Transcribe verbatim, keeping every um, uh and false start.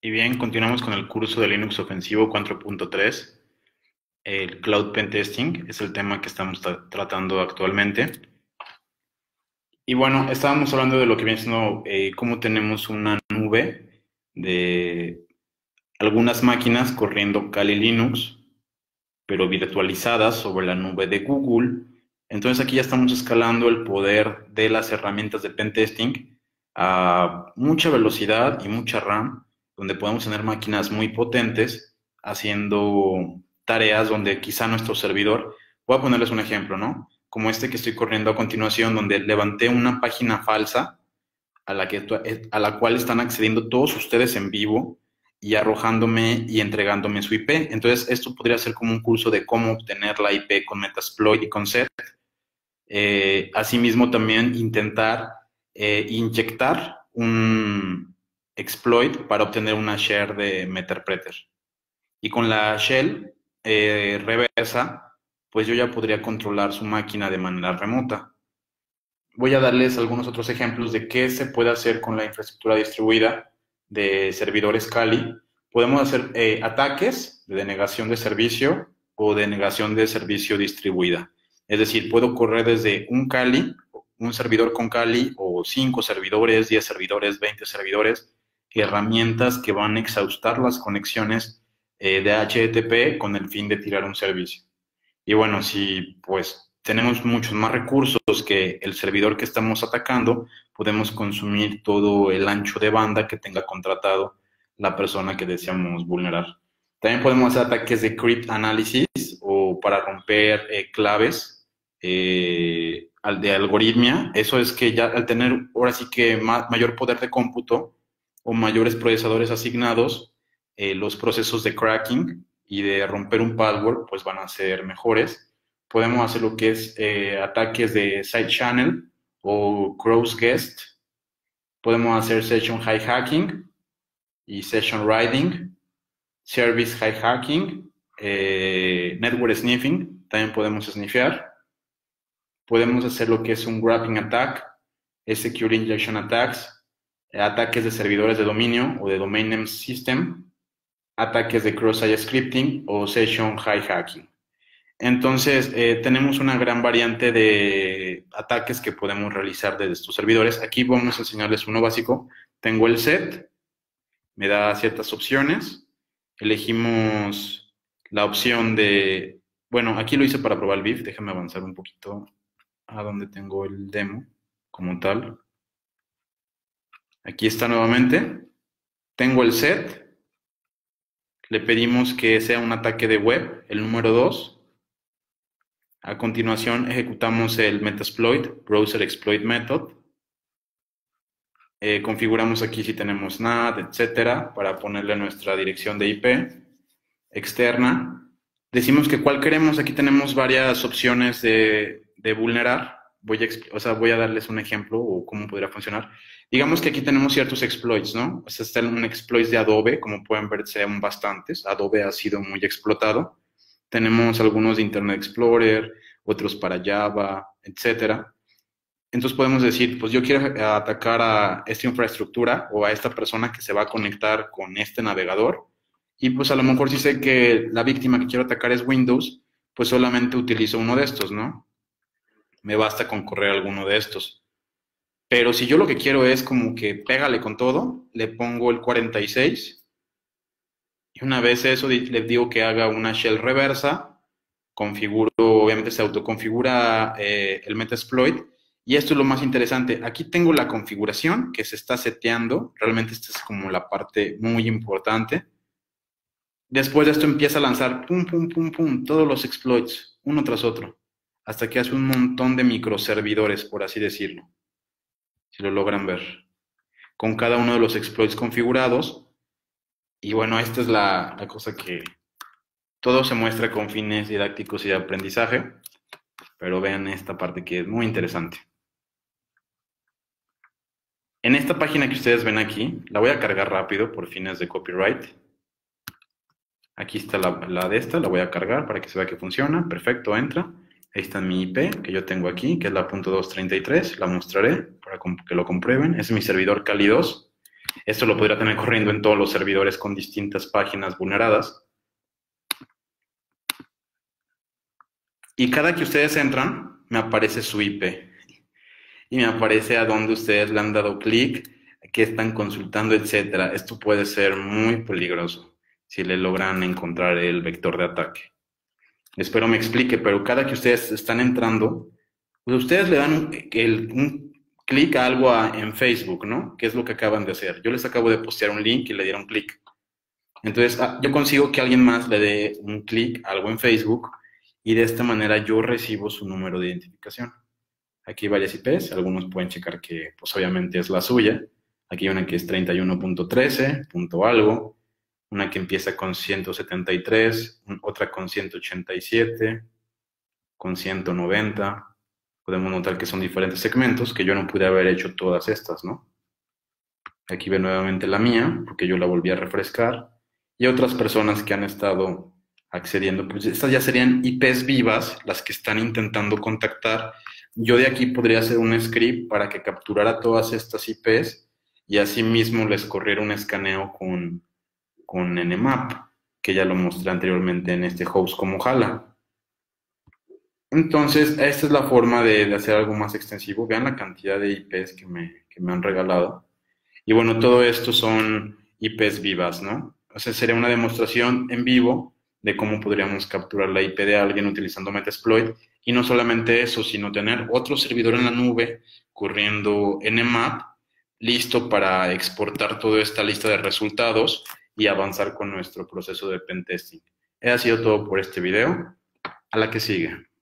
Y bien, continuamos con el curso de Linux Ofensivo cuatro punto tres. El Cloud Pen Testing es el tema que estamos tra- tratando actualmente. Y bueno, estábamos hablando de lo que viene siendo eh, cómo tenemos una nube de algunas máquinas corriendo Kali Linux, pero virtualizadas sobre la nube de Google. Entonces aquí ya estamos escalando el poder de las herramientas de pen testing a mucha velocidad y mucha RAM, donde podemos tener máquinas muy potentes haciendo tareas donde quizá nuestro servidor, voy a ponerles un ejemplo, ¿no? Como este que estoy corriendo a continuación, donde levanté una página falsa a la, que, a la cual están accediendo todos ustedes en vivo y arrojándome y entregándome su I P. Entonces, esto podría ser como un curso de cómo obtener la I P con Metasploit y con set. Eh, asimismo, también intentar eh, inyectar un exploit para obtener una share de Meterpreter. Y con la shell eh, reversa, pues yo ya podría controlar su máquina de manera remota. Voy a darles algunos otros ejemplos de qué se puede hacer con la infraestructura distribuida de servidores Kali. Podemos hacer eh, ataques de denegación de servicio o denegación de servicio distribuida. Es decir, puedo correr desde un Kali, un servidor con Kali, o cinco servidores, diez servidores, veinte servidores, herramientas que van a exhaustar las conexiones eh, de H T T P con el fin de tirar un servicio. Y bueno, si pues tenemos muchos más recursos que el servidor que estamos atacando, podemos consumir todo el ancho de banda que tenga contratado la persona que deseamos vulnerar. También podemos hacer ataques de crypt analysis o para romper eh, claves eh, de algoritmia. Eso es que ya al tener ahora sí que ma mayor poder de cómputo o mayores procesadores asignados, eh, los procesos de cracking y de romper un password pues van a ser mejores. Podemos hacer lo que es eh, ataques de side channel o cross guest. Podemos hacer session hijacking y session riding, service hijacking, eh, network sniffing, también podemos snifear. Podemos hacer lo que es un grabbing attack, secure injection attacks, ataques de servidores de dominio o de domain name system, ataques de cross-site scripting o session hijacking. Entonces, eh, tenemos una gran variante de ataques que podemos realizar desde estos servidores. Aquí vamos a enseñarles uno básico. Tengo el set, me da ciertas opciones. Elegimos la opción de, bueno, aquí lo hice para probar el B I F. Déjame avanzar un poquito a donde tengo el demo como tal. Aquí está nuevamente. Tengo el set. Le pedimos que sea un ataque de web, el número dos. A continuación ejecutamos el Metasploit, Browser Exploit Method. Eh, configuramos aquí si tenemos N A T, etcétera, para ponerle nuestra dirección de I P externa. Decimos que cuál queremos. Aquí tenemos varias opciones de, de vulnerar. Voy a, o sea, voy a darles un ejemplo o cómo podría funcionar. Digamos que aquí tenemos ciertos exploits, ¿no? O sea, está un exploit de Adobe, como pueden ver, son bastantes. Adobe ha sido muy explotado. Tenemos algunos de Internet Explorer, otros para Java, etcétera. Entonces podemos decir, pues yo quiero atacar a esta infraestructura o a esta persona que se va a conectar con este navegador. Y pues a lo mejor si sé que la víctima que quiero atacar es Windows, pues solamente utilizo uno de estos, ¿no? Me basta con correr alguno de estos. Pero si yo lo que quiero es como que pégale con todo, le pongo el cuarenta y seis. Y una vez eso, le digo que haga una shell reversa, configuro, obviamente se autoconfigura eh, el Metasploit, y esto es lo más interesante. Aquí tengo la configuración que se está seteando, realmente esta es como la parte muy importante. Después de esto empieza a lanzar pum, pum, pum, pum, todos los exploits, uno tras otro, hasta que hace un montón de microservidores, por así decirlo, si lo logran ver, con cada uno de los exploits configurados. Y bueno, esta es la, la cosa que todo se muestra con fines didácticos y de aprendizaje, pero vean esta parte que es muy interesante. En esta página que ustedes ven aquí, la voy a cargar rápido por fines de copyright. Aquí está la, la de esta, la voy a cargar para que se vea que funciona. Perfecto, entra. Ahí está mi I P que yo tengo aquí, que es la punto doscientos treinta y tres. La mostraré para que lo comprueben. Es mi servidor Kali dos. Esto lo podría tener corriendo en todos los servidores con distintas páginas vulneradas. Y cada que ustedes entran, me aparece su I P. Y me aparece a dónde ustedes le han dado clic, qué están consultando, etcétera. Esto puede ser muy peligroso si le logran encontrar el vector de ataque. Espero me explique, pero cada que ustedes están entrando, pues ustedes le dan un, el, un clic a algo a, en Facebook, ¿no? ¿Qué es lo que acaban de hacer? Yo les acabo de postear un link y le dieron clic. Entonces, ah, yo consigo que alguien más le dé un clic a algo en Facebook y de esta manera yo recibo su número de identificación. Aquí hay varias I Pes, algunos pueden checar que pues obviamente es la suya. Aquí hay una que es treinta y uno punto trece, punto algo, una que empieza con ciento setenta y tres, otra con ciento ochenta y siete, con ciento noventa. Podemos notar que son diferentes segmentos, que yo no pude haber hecho todas estas, ¿no? Aquí ve nuevamente la mía, porque yo la volví a refrescar. Y otras personas que han estado accediendo, pues estas ya serían I Pes vivas, las que están intentando contactar. Yo de aquí podría hacer un script para que capturara todas estas I Pes y así mismo les corriera un escaneo con, con Nmap, que ya lo mostré anteriormente en este host como Jala. Entonces, esta es la forma de, de hacer algo más extensivo. Vean la cantidad de I Pes que me, que me han regalado. Y bueno, todo esto son I Pes vivas, ¿no? O sea, sería una demostración en vivo de cómo podríamos capturar la I P de alguien utilizando Metasploit. Y no solamente eso, sino tener otro servidor en la nube corriendo Nmap, listo para exportar toda esta lista de resultados y avanzar con nuestro proceso de pentesting. Eso ha sido todo por este video. A la que sigue.